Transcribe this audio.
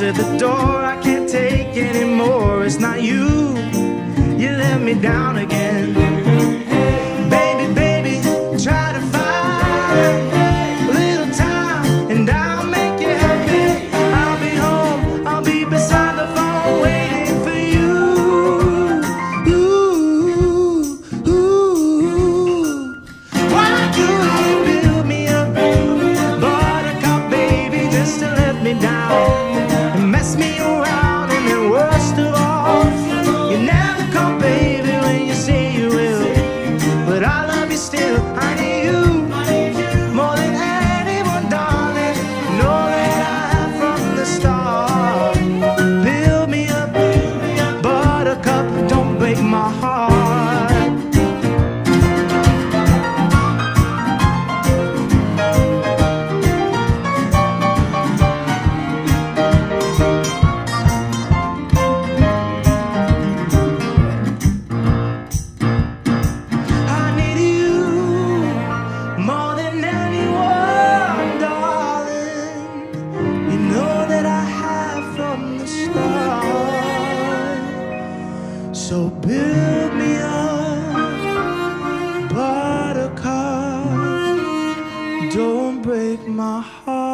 to the door. I can't take anymore. It's not you, you let me down again. Baby, baby, try to find a little time and I'll make you happy. I'll be home, I'll be beside the phone waiting for you. Ooh, ooh. Why do you build me up, buttercup baby, just to let me down and mess me around? And then worst of all, you never come, baby, when you say you will. But I love you still, I need you more than anyone, darling. Know that I have from the start. Build me up, buttercup, don't break my heart. I need you more than anyone, darling. You know that I have from the start. So build me up, buttercup, don't break my heart.